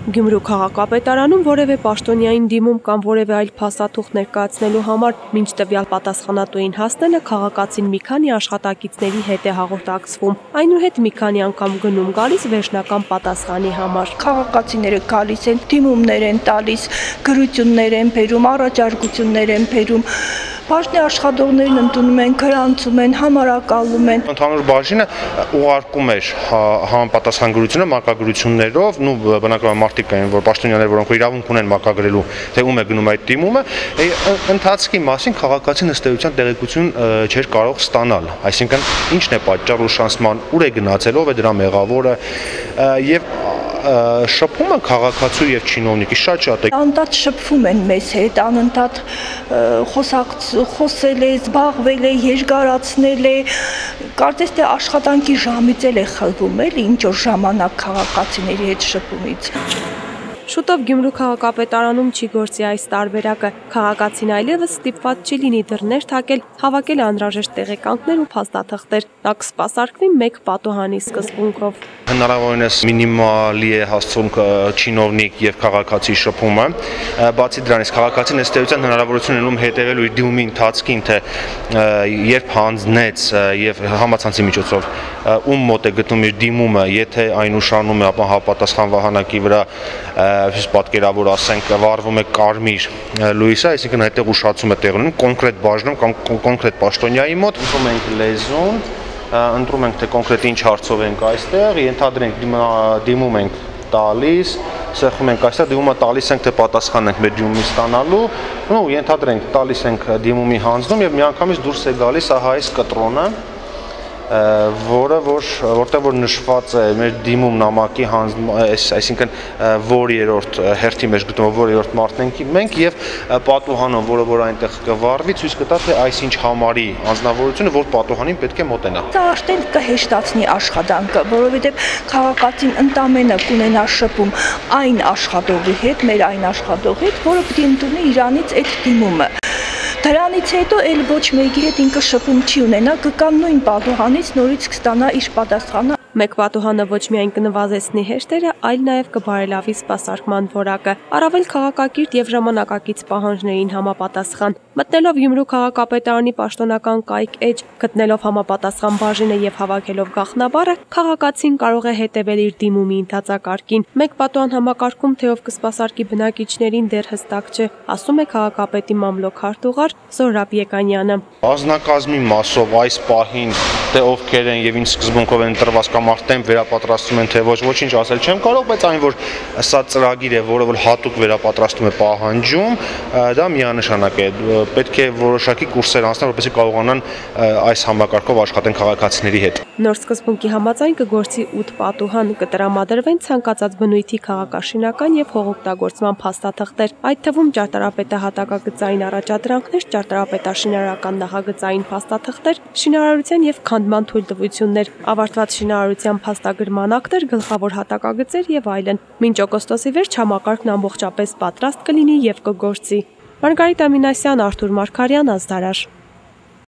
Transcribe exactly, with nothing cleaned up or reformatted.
Գյումրու քաղաքապետարանում որևէ պաշտոնյային դիմում կամ որևէ այլ փաստաթուղթ ներկայացնելու համար մինչ տվյալ պատասխանատուին հասնելը քաղաքացին մի քանի աշխատակիցների հետ է հաղորդակցվում։ Այնուհետ մի քանի անգամ գնում գալիս վերջնական պատասխանի համար։ Քաղաքացիները գալիս են, դիմումներ են տալիս, գրություններ են բերում, առաջարկություններ են բերում։ Բաժնի աշխատողներն ընդունում են, գրանցում են, համարակալում են։ Ընդհանուր բաժինը ուղարկում էր համապատասխան գրությունը մակագրություններով, նու բնակարան մարդիկ կային, որ պաշտոնյաներ, որոնք իրավունք ունեն մակագրելու, թե ում է գնում այդ դիմումը, ընթացքի մասին քաղաքացին ըստ էության տեղեկություն չէր կարող ստանալ, այսինքն ինչն է պատճառ ուշացման, ուր է գնացել, ով է դրա մեղավորը, եւ շփումը քաղաքացու եւ չինովնիկի շատ-շատ է։ Անընդհատ շփվում են մեզ հետ, անընդհատ խոսել է, զբաղվել է, երկարացնել է, կարծես թե աշխատանքի ժամից էլ է խլվում, էլի ինչ որ ժամանակ քաղաքացիների հետ շփումից։ Շուտով Գյումրու քաղաքապետարանում չի գործի այս տարբերակը, քաղաքացին այլևս ստիպված չի լինի դռներ թակել, հավաքել անհրաժեշտ տեղեկանքներ ու փաստաթղթեր, նա կսպասարկվի մեկ պատուհանի սկզբունքով։ Հնարավորինս մինիմալի է հասցում չինովնիկ եւ քաղաքացի շփումը, բացի դրանից քաղաքացին ըստ էության հնարավորություն ունում հետևելու իր դիմումի ընթացքին, թե երբ հանձնեց եւ համացանցի միջոցով ում մոտ է գտնում իր դիմումը, եթե այն ուշանում է, ապա համապատասխան վահանակի վրա պատկերավոր ասենք վառվում է կարմիր լույսը, այսինքն այդտեղ ուշացում է տեղ ունենում կոնկրետ բաժնում կամ կոնկրետ պաշտոնյայի մոտ, ընտրում ենք լեզուն, ընտրում ենք թե կոնկրետ ինչ հարցով ենք այստեղ, ենթադրենք դիմում ենք տալիս, սեղմում ենք այստեղ, դիմումը տալիս ենք, թե պատասխան ենք մեր դիմումի ստանալու, ու ենթադրենք տալիս ենք դիմումի հանձնում եւ միանգամից դուրս է գալիս ահա այս կտրոնը, որը որ որտեղ որ նշված է մեր դիմում նամակի հանձնում, այսինքն որ երրորդ հերթի մեջ գտնվող որ երրորդ մարդն ենք մենք եւ պատուհանով, որը որ այնտեղ կվառվի, ցույց կտա թե այսինչ համարի անձնավորությունը, որ պատուհանին պետք է մոտենա։ Դա արդեն կհեշտացնի աշխատանքը, որովհետեւ քաղաքացին ընդամենը կունենա շփում այն աշխատողի հետ, մեր այն աշխատողի հետ, որը պիտի ընդունի իրանից այդ դիմումը։ Դրանից հետո էլ ոչ մեկի հետ ինքը շփում չի ունենա, կգա նույն պատուհանից նորից կստանա իր պատասխանը։ Մեկ պատուհանը ոչ միայն կնվազեցնի հեշտերը, այլ նաև կբարելավի սպասարկման որակը, առավել քաղաքակիրթ եւ ժամանակակից պահանջներին համապատասխան։ Մտնելով Գյումրու քաղաքապետարանի պաշտոնական կայք էջ, գտնելով համապատասխան բաժինը եւ հավաքելով գաղտնաբառը, քաղաքացին կարող է հետևել իր դիմումի ընթացակարգին։ Մեկ պատուհան համակարգում թե ով կսպասարկի բնակիչներին դեռ հստակ չէ, ասում է քաղաքապետի մամլոք քարտուղար Զորապ Եկանյանը։ Ազնագազմի մասով այս պահին թե ովքեր են եւ ինչ սկզբունքով են տրված կամ արդեն վերապատրաստում են թե ոչ, ոչինչ ասել չեմ կարող, բայց այն որ սա ծրագիր է, որը որ հատուկ վերապատրաստում է պահանջում, դա միանշանակ է։ Պետք է որոշակի կուրսեր անցնել, որպեսզի կարողանան այս համակարգով աշխատեն քաղաքացիների հետ։ Նոր սկզբունքի համաձայն կգործի ութ պատուհան, կտրամադրվեն ցանկացած բնույթի քաղաքաշինական եւ հողօգտագործման փաստաթղթեր, այդ թվում ճարտարապետահատակագծային առաջադրանքներ, ճարտարապետաշինարարական նախագծային փաստաթղթեր, շինարարության եւ քանդման թույլտվություններ, ավարտված շինարարության փաստագրման ակտեր, գլխավոր հատակագծեր եւ այլն։ Մինչ օգոստոսի վերջ համակարգն ամբողջապես պատրաստ կլինի եւ կգործի։ Մարգարիտ Ամինասյան, Արթուր Մարգարյան, Ազդարար։